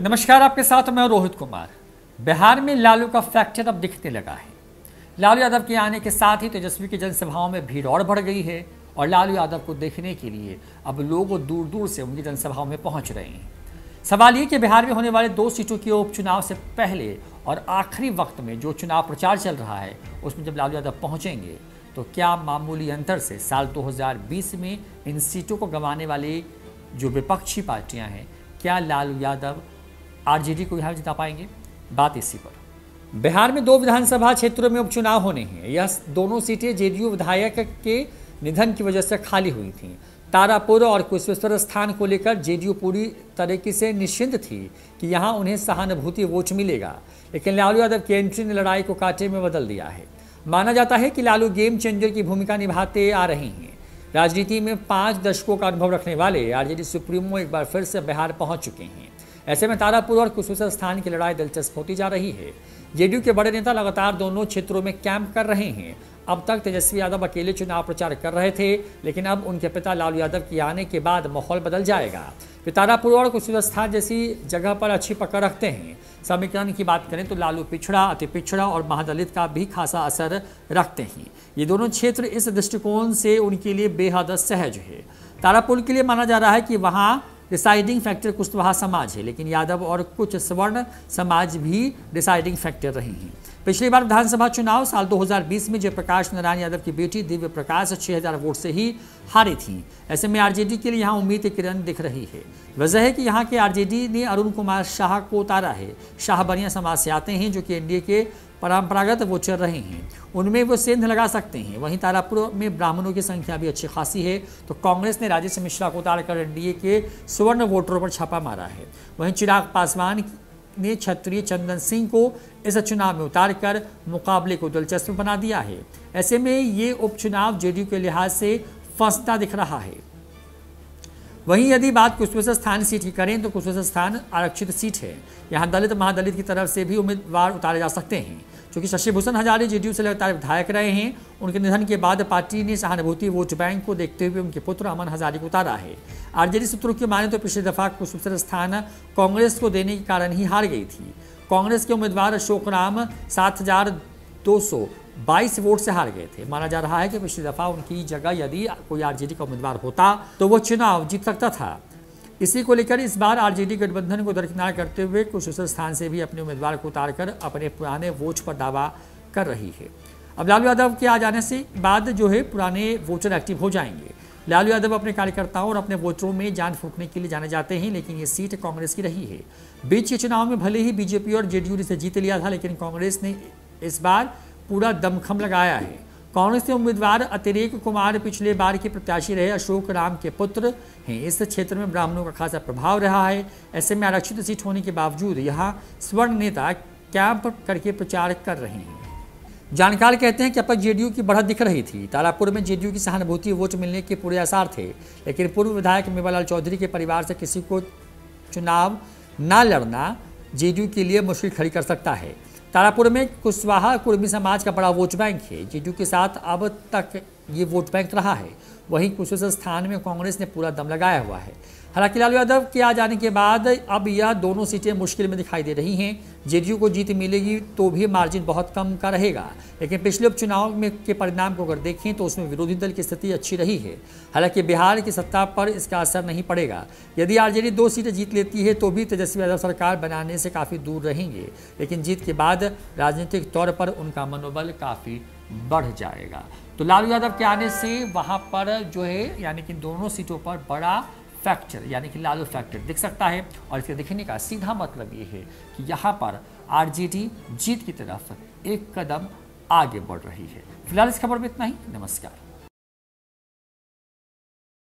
नमस्कार, आपके साथ मैं रोहित कुमार। बिहार में लालू का फैक्टर अब दिखने लगा है। लालू यादव के आने के साथ ही तेजस्वी की जनसभाओं में भीड़ और बढ़ गई है और लालू यादव को देखने के लिए अब लोग दूर दूर से उनकी जनसभाओं में पहुंच रहे हैं। सवाल ये कि बिहार में होने वाले 2 सीटों के उपचुनाव से पहले और आखिरी वक्त में जो चुनाव प्रचार चल रहा है उसमें जब लालू यादव पहुंचेंगे तो क्या मामूली अंतर से साल 2020 में इन सीटों को गंवाने वाली जो विपक्षी पार्टियां हैं, क्या लालू यादव आरजेडी को यहाँ जिता पाएंगे? बात इसी पर। बिहार में 2 विधानसभा क्षेत्रों में उपचुनाव होने हैं। यह दोनों सीटें जेडीयू विधायक के निधन की वजह से खाली हुई थीं। तारापुर और कुशेश्वर स्थान को लेकर जेडीयू पूरी तरीके से निश्चिंत थी कि यहाँ उन्हें सहानुभूति वोट मिलेगा, लेकिन लालू यादव की एंट्री ने लड़ाई को कांटे में बदल दिया है। माना जाता है कि लालू गेम चेंजर की भूमिका निभाते आ रहे हैं। राजनीति में 5 दशकों का अनुभव रखने वाले आरजेडी सुप्रीमो एक बार फिर से बिहार पहुंच चुके हैं। ऐसे में तारापुर और कुशेश्वर स्थान की लड़ाई दिलचस्प होती जा रही है। जेडीयू के बड़े नेता लगातार दोनों क्षेत्रों में कैंप कर रहे हैं। अब तक तेजस्वी यादव अकेले चुनाव प्रचार कर रहे थे, लेकिन अब उनके पिता लालू यादव के आने के बाद माहौल बदल जाएगा। वे तारापुर और कुशेश्वर स्थान जैसी जगह पर अच्छी पकड़ रखते हैं। समीकरण की बात करें तो लालू पिछड़ा, अति पिछड़ा और महादलित का भी खासा असर रखते हैं। ये दोनों क्षेत्र इस दृष्टिकोण से उनके लिए बेहद सहज है। तारापुर के लिए माना जा रहा है कि वहाँ डिसाइडिंग फैक्टर कुशवाहा समाज है, लेकिन यादव और कुछ सवर्ण समाज भी डिसाइडिंग फैक्टर रहे हैं। पिछली बार विधानसभा चुनाव साल 2020 में जयप्रकाश नारायण यादव की बेटी दिव्य प्रकाश 6000 वोट से ही हारी थी। ऐसे में आरजेडी के लिए यहाँ उम्मीद की किरण दिख रही है। वजह है कि यहाँ के आरजेडी ने अरुण कुमार शाह को उतारा है। शाह बनिया समाज से आते हैं, जो कि एनडीए के परंपरागत वोटर रहे हैं। उनमें वो सेंध लगा सकते हैं। वहीं तारापुर में ब्राह्मणों की संख्या भी अच्छी खासी है, तो कांग्रेस ने राजेश मिश्रा को उतारकर एनडीए के स्वर्ण वोटरों पर छापा मारा है। वहीं चिराग पासवान ने क्षत्रिय चंदन सिंह को इस चुनाव में उतारकर मुकाबले को दिलचस्प बना दिया है। ऐसे में ये उपचुनाव जेडीयू के लिहाज से फंसता दिख रहा है। वहीं यदि बात कुशेश्वर स्थान सीट की करें तो कुशेश्वर स्थान आरक्षित सीट है। यहाँ दलित महादलित की तरफ से भी उम्मीदवार उतारे जा सकते हैं। क्योंकि शशि भूषण हजारे जेडीयू से लगातार विधायक रहे हैं, उनके निधन के बाद पार्टी ने सहानुभूति वोट बैंक को देखते हुए उनके पुत्र अमन हजारे को उतारा है। आरजेडी सूत्रों की माने तो पिछली दफा कुशेश्वर स्थान कांग्रेस को देने के कारण ही हार गई थी। कांग्रेस के उम्मीदवार अशोक राम 7222 वोट से हार गए थे। माना जा रहा है कि पिछली दफा उनकी जगह यदि कोई आरजेडी का उम्मीदवार होता तो वो चुनाव जीत सकता था। इसी को लेकर इस बार आरजेडी गठबंधन को दरकिनार करते हुए कुशेश्वर स्थान से भी अपने उम्मीदवार को उतारकर अपने पुराने वोट पर दावा कर रही है। अब लालू यादव के आ जाने से बाद जो है पुराने वोटर एक्टिव हो जाएंगे। लालू यादव अपने कार्यकर्ताओं और अपने वोटरों में जान फूंकने के लिए जाने जाते हैं, लेकिन ये सीट कांग्रेस की रही है। बीच के चुनाव में भले ही बीजेपी और जेडीयू ने इसे जीत लिया था, लेकिन कांग्रेस ने इस बार पूरा दमखम लगाया है। कांग्रेस के उम्मीदवार अतिरेक कुमार पिछले बार के प्रत्याशी रहे अशोक राम के पुत्र हैं। इस क्षेत्र में ब्राह्मणों का खासा प्रभाव रहा है। ऐसे में आरक्षित सीट होने के बावजूद यहाँ स्वर्ण नेता कैंप करके प्रचार कर रहे हैं। जानकार कहते हैं कि अब तक जेडीयू की बढ़त दिख रही थी। तारापुर में जेडीयू की सहानुभूति वोट मिलने के पूरे आसार थे, लेकिन पूर्व विधायक मेवालाल चौधरी के परिवार से किसी को चुनाव न लड़ना जेडीयू के लिए मुश्किल खड़ी कर सकता है। तारापुर में कुशवाहा कुर्मी समाज का बड़ा वोट बैंक है। जेडीयू के साथ अब तक ये वोट बैंक रहा है। वहीं कुशेश्वर स्थान में कांग्रेस ने पूरा दम लगाया हुआ है। हालांकि लालू यादव के आ जाने के बाद अब यह दोनों सीटें मुश्किल में दिखाई दे रही हैं। जेडीयू को जीत मिलेगी तो भी मार्जिन बहुत कम का रहेगा, लेकिन पिछले उपचुनाव में के परिणाम को अगर देखें तो उसमें विरोधी दल की स्थिति अच्छी रही है। हालांकि बिहार की सत्ता पर इसका असर नहीं पड़ेगा। यदि आरजेडी 2 सीटें जीत लेती है तो भी तेजस्वी यादव सरकार बनाने से काफ़ी दूर रहेंगे, लेकिन जीत के बाद राजनीतिक तौर पर उनका मनोबल काफ़ी बढ़ जाएगा। तो लालू यादव के आने से वहाँ पर जो है यानी कि दोनों सीटों पर बड़ा फैक्टर यानी कि लालू फैक्टर दिख सकता है। और इसके दिखने का सीधा मतलब ये है कि यहाँ पर आरजेडी जीत की तरफ एक कदम आगे बढ़ रही है। फिलहाल इस खबर में इतना ही। नमस्कार।